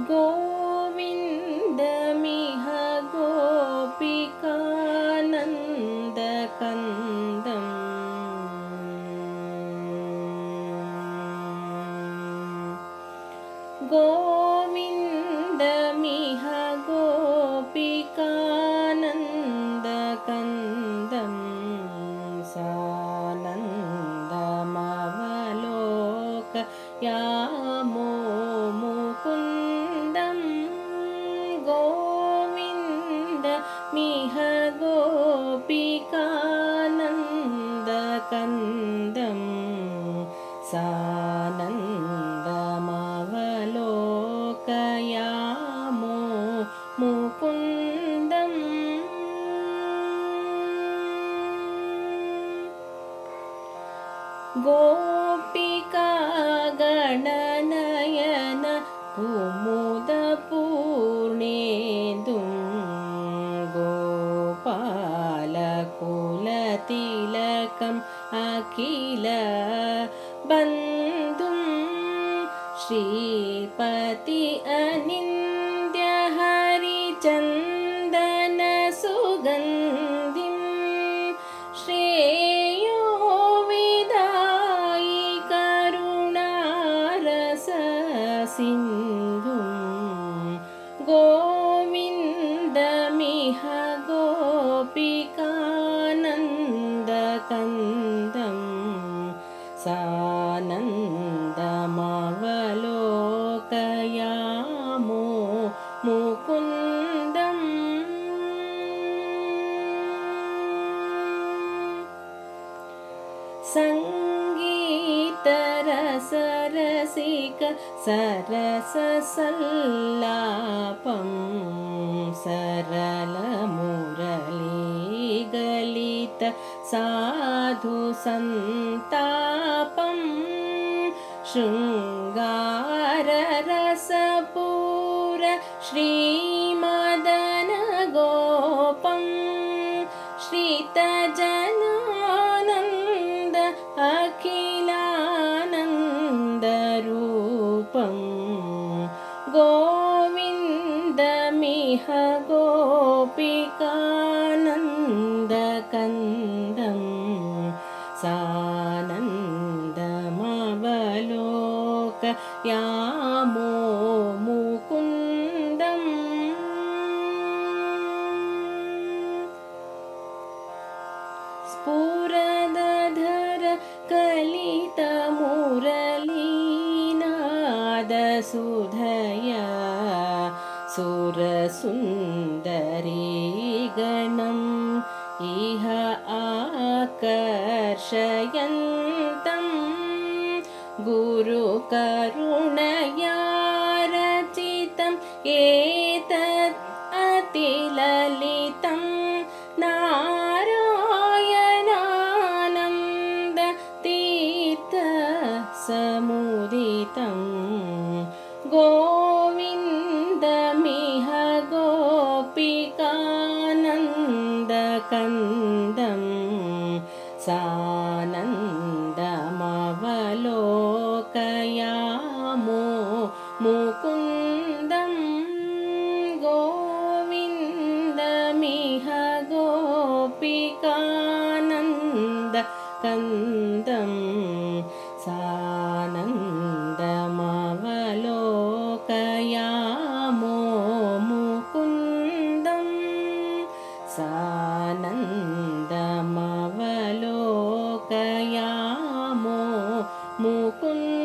गोविन्दमिह गोपिकानन्दकन्दम् गोविन्दमिह गोपिकानन्दकन्दम् सानन्दमवलोकयामो मुकुन्दं गोविन्दमिह गोपिकानन्दकन्दम् सानन्दमवलोकयामो मुकुन्दम् गोपिकागणनयन कुमुदपूर्णेन्दुं गोपालकुलतिलकम् अखिल बन्धुं श्रीपति अनिन्द्य हरिचन्दन सुगन्धिं श्रेयो विदायि करुणारस सिन्धुं गोविन्दमिह गोपिकानन्दकन्दम् सानन्दमवलोकयामो मुकुन्दम् सङ्गीतरसरसिक सरससल्लापं सरलमुरलीगलित साधु सन्तापं शृङ्गाररसपूर श्रीमदन गोपं श्रितजनानन्द अखिलानन्दरूपं गोविन्दमिह गोपिकानन्दकन्दम् सानन्दमवलोकयामो मुकुन्दम् स्फुरदधर कलितमुरलीनादसुधया सुरसुन्दरीगणम् इह आकर्षयन्तं गुरुकरुणया रचितम् एतत् अतिललितं नारायणानन्द तीर्थ समुदितं गोविन्दमिह गोपिकानन्दकन्दम् सानन्दमवलोकयामो मुकुन्दम् गोविन्दमिह गोपिकानन्दकन्दम् सानन्दमवलोकयामो मुकुन्दम् सानन्दमवलोकयामो मुकुन्दम्।